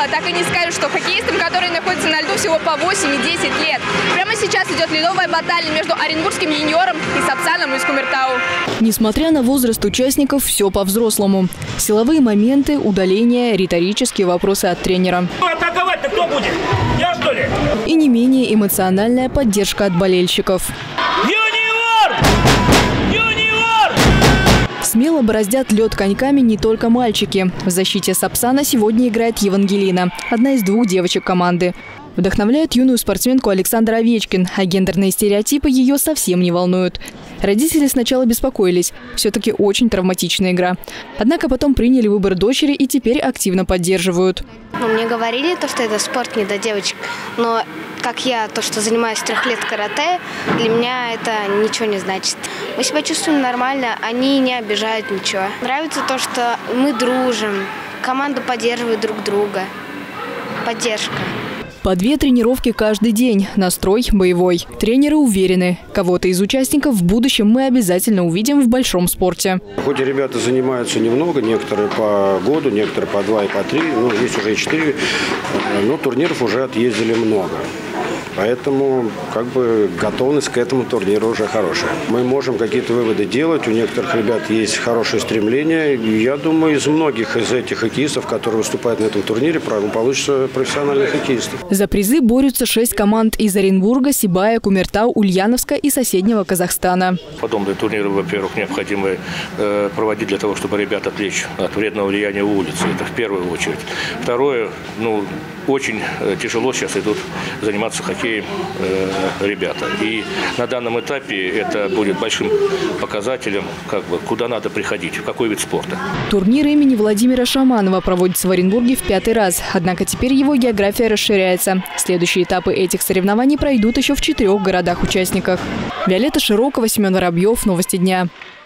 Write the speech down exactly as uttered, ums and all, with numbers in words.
так и не скажешь, что хоккеистам, которые находятся на льду всего по восемь и десять лет. Прямо сейчас идет ледовая баталия между оренбургским юниором и Сапсаном из Кумертау. Несмотря на возраст участников, все по-взрослому. Силовые моменты, удаления, риторические вопросы от тренера. Атаковать-то кто будет? Я, что ли? И не менее эмоциональная поддержка от болельщиков. Юниор! Юниор! Смело бороздят лед коньками не только мальчики. В защите Сапсана сегодня играет Евангелина, одна из двух девочек команды. Вдохновляет юную спортсменку Александр Овечкин, а гендерные стереотипы ее совсем не волнуют. Родители сначала беспокоились. Все-таки очень травматичная игра. Однако потом приняли выбор дочери и теперь активно поддерживают. Ну, мне говорили, то, что это спорт не для девочек. Но как я, то, что занимаюсь трех лет карате, для меня это ничего не значит. Мы себя чувствуем нормально, они не обижают ничего. Нравится то, что мы дружим, команда поддерживает друг друга. Поддержка. По две тренировки каждый день. Настрой боевой. Тренеры уверены, кого-то из участников в будущем мы обязательно увидим в большом спорте. Хоть и ребята занимаются немного, некоторые по году, некоторые по два и по три, ну, есть уже и четыре, но турниров уже отъездили много. Поэтому как бы готовность к этому турниру уже хорошая. Мы можем какие-то выводы делать. У некоторых ребят есть хорошее стремление. Я думаю, из многих из этих хоккеистов, которые выступают на этом турнире, получатся профессиональные хоккеисты. За призы борются шесть команд из Оренбурга, Сибая, Кумертау, Ульяновска и соседнего Казахстана. Подобные турниры, во-первых, необходимо э, проводить для того, чтобы ребят отвлечь от вредного влияния улицы. Это в первую очередь. Второе, ну, очень тяжело сейчас идут заниматься хоккеем э, ребята. И на данном этапе это будет большим показателем, как бы, куда надо приходить, в какой вид спорта. Турнир имени Владимира Шаманова проводится в Оренбурге в пятый раз. Однако теперь его география расширяется. Следующие этапы этих соревнований пройдут еще в четырех городах-участниках. Виолетта Широкова, Семен Воробьев. Новости дня.